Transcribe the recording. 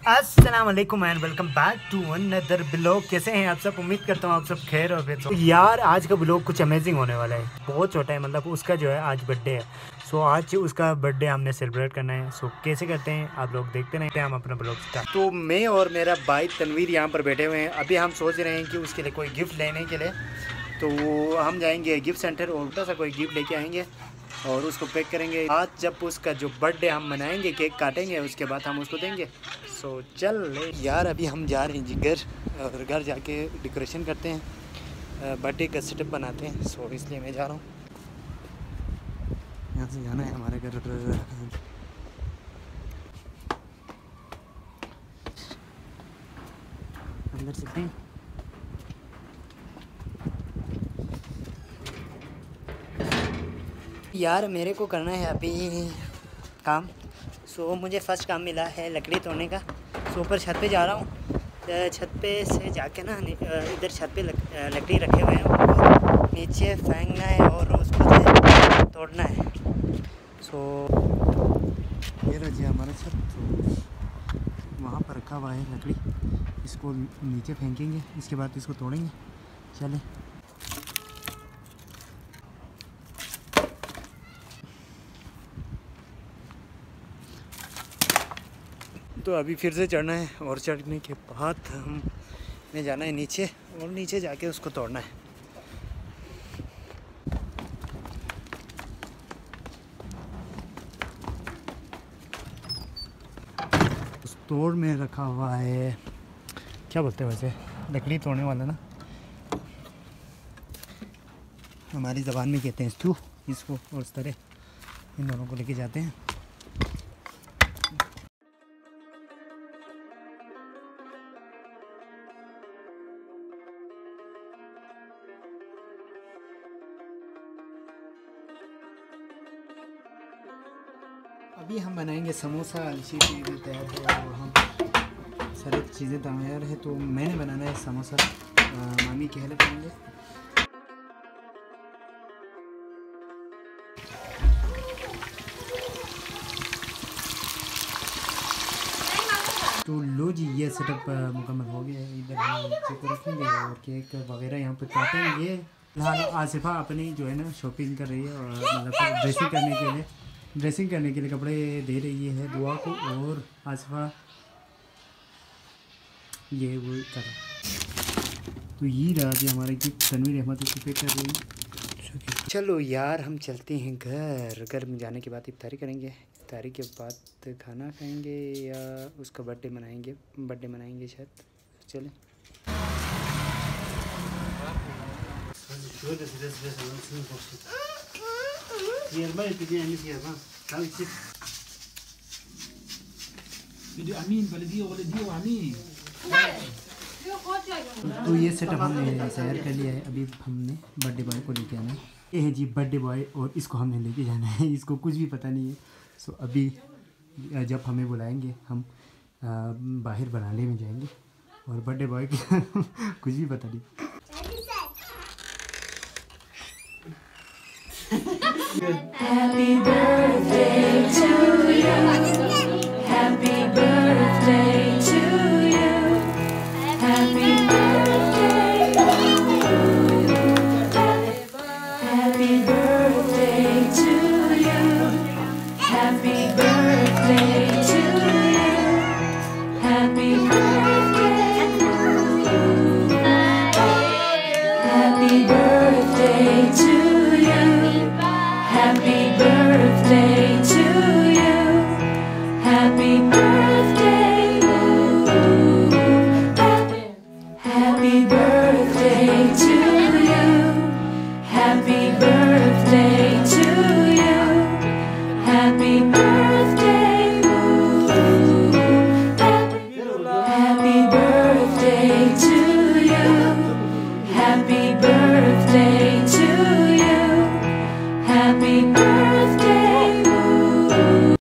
अस्सलाम वालेकुम and welcome back to another blog. कैसे हैं आप सब? उम्मीद करता हूँ आप सब खैर और बेहतर। यार आज का ब्लॉग कुछ अमेजिंग होने वाला है। बहुत छोटा है, मतलब उसका जो है आज बर्थडे है। सो आज उसका बर्थडे हमने सेलिब्रेट करना है। सो कैसे करते हैं आप लोग देखते रहते हैं हम अपना ब्लॉग स्टार्ट। तो मैं और मेरा भाई तनवीर यहाँ पर बैठे हुए हैं। अभी हम सोच रहे हैं कि उसके लिए कोई गिफ्ट लेने के लिए तो हम जाएंगे गिफ्ट सेंटर और छोटा सा कोई गिफ्ट लेके आएंगे और उसको पैक करेंगे। आज जब उसका जो बर्थडे हम मनाएंगे, केक काटेंगे, उसके बाद हम उसको देंगे। सो चल यार अभी हम जा रहे हैं जी घर, और घर जाके डेकोरेशन करते हैं, बर्थडे का सेटअप बनाते हैं। सो इसलिए मैं जा रहा हूँ। यहाँ से जाना है हमारे घर। अंदर चलते हैं। यार मेरे को करना है अभी काम। सो मुझे फ़र्स्ट काम मिला है लकड़ी तोड़ने का। सो ऊपर छत पे जा रहा हूँ। छत पे से जाके ना इधर छत पे लकड़ी रखे हुए हैं, उनको नीचे फेंकना है और उसको जो तोड़ना है। सो ये रहा जी हमारा छत। तो वहाँ पर रखा हुआ है लकड़ी, इसको नीचे फेंकेंगे, इसके बाद इसको तोड़ेंगे। चलें। तो अभी फिर से चढ़ना है और चढ़ने के बाद हमें जाना है नीचे और नीचे जाके उसको तोड़ना है। उस तोड़ में रखा हुआ है, क्या बोलते हैं वैसे, लकड़ी तोड़ने वाला ना, हमारी ज़बान में कहते हैं स्टू इसको। और इस तरह इन दोनों को लेके जाते हैं। अभी हम बनाएंगे समोसा। अच्छी चीज़ें तैयार है और हम सारी चीज़ें तैयार है। तो मैंने बनाना है समोसा, मामी की हेल्प करेंगे। तो लो जी ये सेटअप मुकम्मल हो गया है। इधर हम नीचे को रखेंगे और केक वगैरह यहाँ पर काटेंगे। फिलहाल आसिफा अपनी जो है ना शॉपिंग कर रही है और मतलब ड्रेसिंग करने के लिए कपड़े दे रही है दुआ को। और आसिफा ये वो कर, तो ये रहा जी हमारे गिफ्ट। तनवीर अहमद इसको पे कर रही है। चलो यार हम चलते हैं घर। घर में जाने के बाद इफ्तारी करेंगे। इफ्तारी के बाद खाना खाएंगे या उसका बर्थडे मनाएंगे शायद। चलें। तो ये सेटअप हमने तैयार कर लिया है। अभी हमने बर्थडे बॉय को लेके आना है। ये है जी बर्थडे बॉय और इसको हमने लेके जाना है। इसको कुछ भी पता नहीं है। सो अभी जब हमें बुलाएंगे हम बाहर बनाने में जाएंगे और बर्थडे बॉय की कुछ भी पता नहीं। Happy birthday to you. Happy birthday to you. Happy birthday to you. Happy birthday to you. Happy birthday to you. Happy birthday to you. Happy birthday to you. Happy birthday.